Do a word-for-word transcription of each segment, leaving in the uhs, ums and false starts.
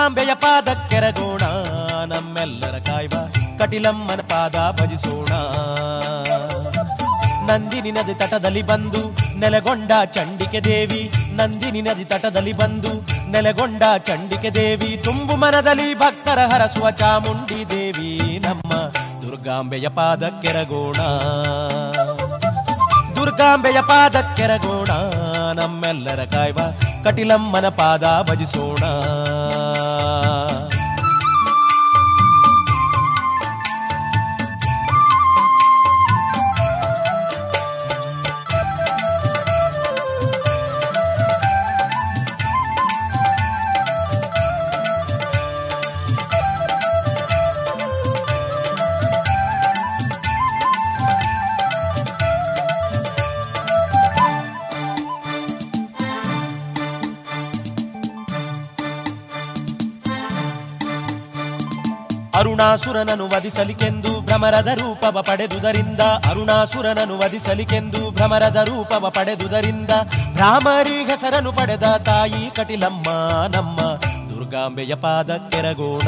ದುರ್ಗಾಂಬೆಯ ಪಾದಕ್ಕೆರಗೋಣ, ನಮ್ಮೆಲ್ಲರ ಕಾಯ್ವ ಕಟಿಲಮ್ಮನ ಪಾದ ಭಜಿಸೋಣ. ನಂದಿನಿ ನದಿ ತಟದಲ್ಲಿ ಬಂದು ನೆಲೆಗೊಂಡ ಚಂಡಿಕೆ ದೇವಿ, ನಂದಿನಿ ನದಿ ತಟದಲ್ಲಿ ಬಂದು ನೆಲೆಗೊಂಡ ಚಂಡಿಕೆ ದೇವಿ, ತುಂಬು ಮನದಲ್ಲಿ ಭಕ್ತರ ಹರಸುವ ಚಾಮುಂಡಿ ದೇವಿ, ನಮ್ಮ ದುರ್ಗಾಂಬೆಯ ಪಾದಕ್ಕೆರಗೋಣ. ದುರ್ಗಾಂಬೆಯ ಪಾದಕ್ಕೆರಗೋಣ, ನಮ್ಮೆಲ್ಲರ ಕಾಯ್ವ ಕಟಿಲಮ್ಮನ ಪಾದ ಭಜಿಸೋಣ. ಅರುಣಾಸುರನನು ವಧಿಸಲಿಕೆಂದು ಭ್ರಮರದ ರೂಪವ ಪಡೆದುದರಿಂದ, ಅರುಣಾಸುರನನು ವಧಿಸಲಿಕೆಂದು ಭ್ರಮರದ ರೂಪವ ಪಡೆದುದರಿಂದ, ಭ್ರಾಮರಿ ಹೆಸರನ್ನು ಪಡೆದ ತಾಯಿ ಕಟಿಲಮ್ಮ, ನಮ್ಮ ದುರ್ಗಾಂಬೆಯ ಪಾದಕ್ಕೆರಗೋಣ.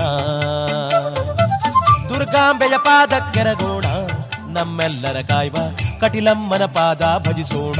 ದುರ್ಗಾಂಬೆಯ ಪಾದಕ್ಕೆರಗೋಣ, ನಮ್ಮೆಲ್ಲರ ಕಾಯ್ವ ಕಟಿಲಮ್ಮನ ಪಾದ ಭಜಿಸೋಣ.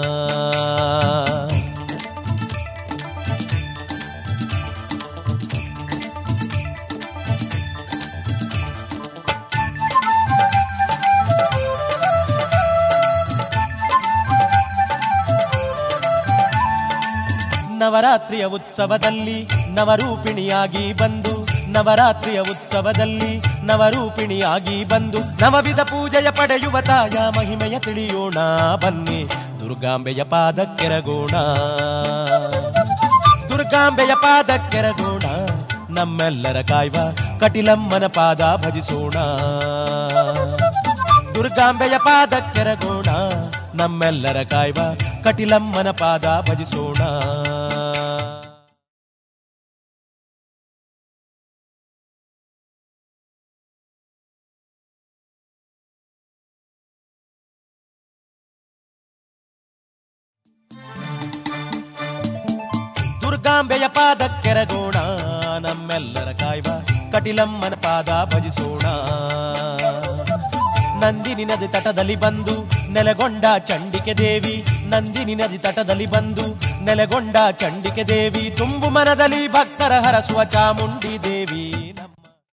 ನವರಾತ್ರಿಯ ಉತ್ಸವದಲ್ಲಿ ನವರೂಪಿಣಿಯಾಗಿ ಬಂದು, ನವರಾತ್ರಿಯ ಉತ್ಸವದಲ್ಲಿ ನವರೂಪಿಣಿಯಾಗಿ ಬಂದು, ನವವಿಧ ಪೂಜೆಯ ಪಡೆಯುವ ತಾಯ ಮಹಿಮೆಯ ತಿಳಿಯೋಣ, ಬನ್ನಿ ದುರ್ಗಾಂಬೆಯ ಪಾದಕ್ಕೆರಗೋಣ. ದುರ್ಗಾಂಬೆಯ ಪಾದಕ್ಕೆರಗೋಣ, ನಮ್ಮೆಲ್ಲರ ಕಾಯ್ವ ಕಟಿಲಮ್ಮನ ಪಾದ ಭಜಿಸೋಣ. ದುರ್ಗಾಂಬೆಯ ಪಾದಕ್ಕೆರಗೋಣ, ನಮ್ಮೆಲ್ಲರ ಕಾಯ್ವ ಕಟಿಲಮ್ಮನ ಪಾದ ಭಜಿಸೋಣ. ದುರ್ಗಾಂಬೆಯ ಪಾದಕ್ಕೆರಗೋಣ, ನಮ್ಮೆಲ್ಲರ ಕಾಯ್ವ ಕಟಿಲಮ್ಮನ ಪಾದ ಭಜಿಸೋಣ. ನಂದಿನಿ ನದಿ ತಟದಲ್ಲಿ ಬಂದು ನೆಲೆಗೊಂಡ ಚಂಡಿಕೆ ದೇವಿ, ನಂದಿನಿ ನದಿ ತಟದಲ್ಲಿ ಬಂದು ನೆಲೆಗೊಂಡ ಚಂಡಿಕೆ ದೇವಿ, ತುಂಬು ಮನದಲ್ಲಿ ಭಕ್ತರ ಹರಸುವ ಚಾಮುಂಡಿ ದೇವಿ,